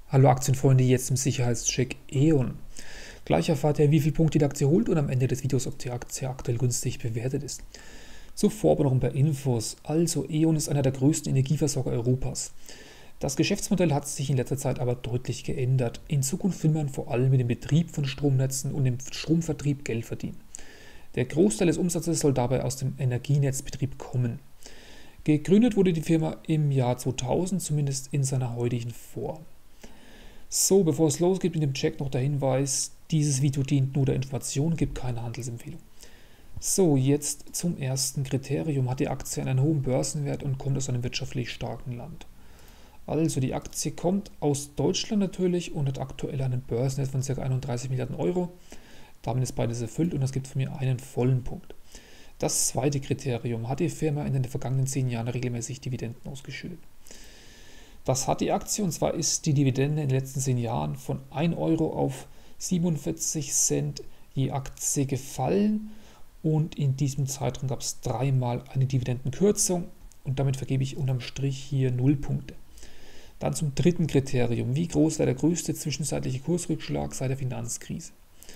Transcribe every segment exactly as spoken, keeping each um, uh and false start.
Hallo Aktienfreunde, jetzt im Sicherheitscheck E O N. Gleich erfahrt ihr, wie viele Punkte die Aktie holt und am Ende des Videos, ob die Aktie aktuell günstig bewertet ist. Zuvor aber noch ein paar Infos. Also E O N ist einer der größten Energieversorger Europas. Das Geschäftsmodell hat sich in letzter Zeit aber deutlich geändert. In Zukunft will man vor allem mit dem Betrieb von Stromnetzen und dem Stromvertrieb Geld verdienen. Der Großteil des Umsatzes soll dabei aus dem Energienetzbetrieb kommen. Gegründet wurde die Firma im Jahr zweitausend, zumindest in seiner heutigen Form. So, bevor es losgeht mit dem Check, noch der Hinweis, dieses Video dient nur der Information, gibt keine Handelsempfehlung. So, jetzt zum ersten Kriterium. Hat die Aktie einen hohen Börsenwert und kommt aus einem wirtschaftlich starken Land? Also die Aktie kommt aus Deutschland natürlich und hat aktuell einen Börsenwert von ca. einunddreißig Milliarden Euro. Damit ist beides erfüllt und das gibt für mich einen vollen Punkt. Das zweite Kriterium. Hat die Firma in den vergangenen zehn Jahren regelmäßig Dividenden ausgeschüttet? Das hat die Aktie, und zwar ist die Dividende in den letzten zehn Jahren von ein Euro auf siebenundvierzig Cent je Aktie gefallen und in diesem Zeitraum gab es dreimal eine Dividendenkürzung und damit vergebe ich unterm Strich hier null Punkte. Dann zum dritten Kriterium. Wie groß war der größte zwischenzeitliche Kursrückschlag seit der Finanzkrise?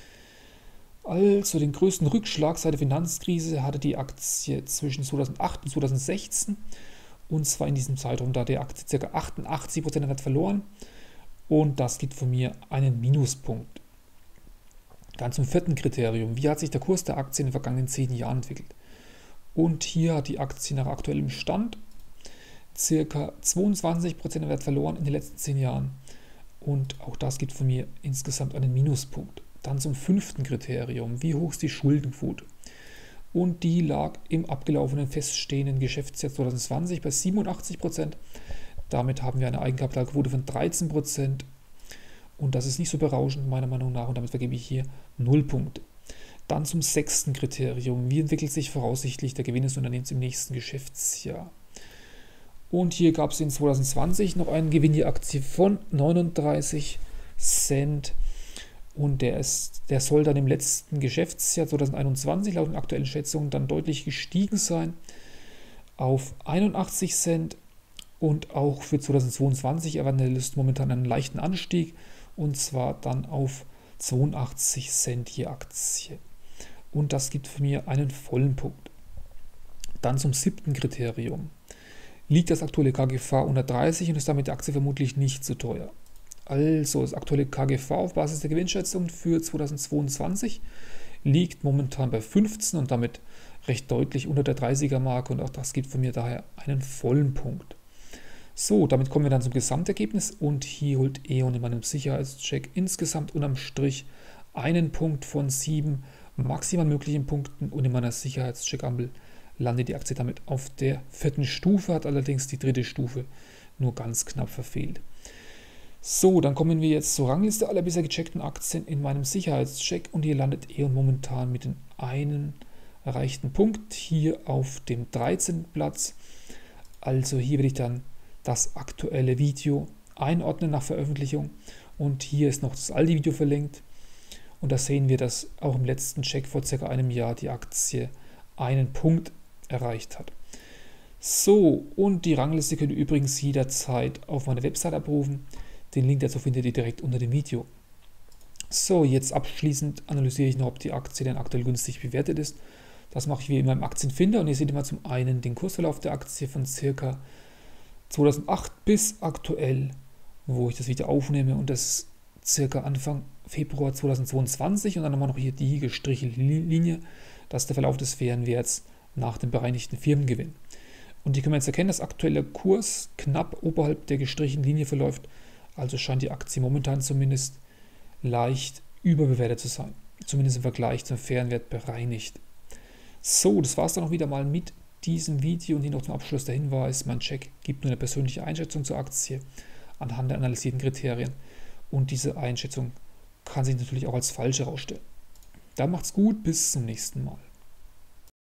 Also den größten Rückschlag seit der Finanzkrise hatte die Aktie zwischen zweitausendacht und zweitausendsechzehn. Und zwar in diesem Zeitraum, da hat die Aktie ca. achtundachtzig Prozent der Wert verloren. Und das gibt von mir einen Minuspunkt. Dann zum vierten Kriterium. Wie hat sich der Kurs der Aktie in den vergangenen zehn Jahren entwickelt? Und hier hat die Aktie nach aktuellem Stand ca. zweiundzwanzig Prozent der Wert verloren in den letzten zehn Jahren. Und auch das gibt von mir insgesamt einen Minuspunkt. Dann zum fünften Kriterium. Wie hoch ist die Schuldenquote? Und die lag im abgelaufenen feststehenden Geschäftsjahr zweitausendzwanzig bei siebenundachtzig Prozent. Damit haben wir eine Eigenkapitalquote von dreizehn Prozent. Und das ist nicht so berauschend meiner Meinung nach und damit vergebe ich hier null Punkte. Dann zum sechsten Kriterium. Wie entwickelt sich voraussichtlich der Gewinn des Unternehmens im nächsten Geschäftsjahr? Und hier gab es in zweitausendzwanzig noch einen Gewinn je Aktie von neununddreißig Cent. Und der, ist, der soll dann im letzten Geschäftsjahr zweitausendeinundzwanzig laut den aktuellen Schätzungen dann deutlich gestiegen sein auf einundachtzig Cent. Und auch für zweitausendzweiundzwanzig erwartet es momentan einen leichten Anstieg und zwar dann auf zweiundachtzig Cent je Aktie. Und das gibt für mich einen vollen Punkt. Dann zum siebten Kriterium. Liegt das aktuelle K G V unter dreißig und ist damit die Aktie vermutlich nicht zu teuer? Also das aktuelle K G V auf Basis der Gewinnschätzung für zweitausendzweiundzwanzig liegt momentan bei fünfzehn und damit recht deutlich unter der dreißiger Marke und auch das gibt von mir daher einen vollen Punkt. So, damit kommen wir dann zum Gesamtergebnis und hier holt E O N in meinem Sicherheitscheck insgesamt unterm Strich einen Punkt von sieben maximal möglichen Punkten und in meiner Sicherheitscheck-Ampel landet die Aktie damit auf der vierten Stufe, hat allerdings die dritte Stufe nur ganz knapp verfehlt. So, dann kommen wir jetzt zur Rangliste aller bisher gecheckten Aktien in meinem Sicherheitscheck und hier landet E O N momentan mit dem einen erreichten Punkt hier auf dem dreizehnten Platz. Also hier werde ich dann das aktuelle Video einordnen nach Veröffentlichung und hier ist noch das alte Video verlinkt und da sehen wir, dass auch im letzten Check vor circa einem Jahr die Aktie einen Punkt erreicht hat. So, und die Rangliste könnt ihr übrigens jederzeit auf meiner Website abrufen. Den Link dazu findet ihr direkt unter dem Video. So, jetzt abschließend analysiere ich noch, ob die Aktie denn aktuell günstig bewertet ist. Das mache ich wie immer im Aktienfinder und ihr seht immer zum einen den Kursverlauf der Aktie von ca. zweitausendacht bis aktuell, wo ich das Video aufnehme und das circa Anfang Februar zweitausendzweiundzwanzig und dann nochmal noch hier die gestrichelte Linie, das ist der Verlauf des fairen Werts nach dem bereinigten Firmengewinn. Und hier können wir jetzt erkennen, dass aktueller Kurs knapp oberhalb der gestrichenen Linie verläuft. Also scheint die Aktie momentan zumindest leicht überbewertet zu sein. Zumindest im Vergleich zum fairen Wert bereinigt. So, das war es dann auch wieder mal mit diesem Video und hier noch zum Abschluss der Hinweis. Mein Check gibt nur eine persönliche Einschätzung zur Aktie anhand der analysierten Kriterien. Und diese Einschätzung kann sich natürlich auch als falsch herausstellen. Dann macht's gut, bis zum nächsten Mal.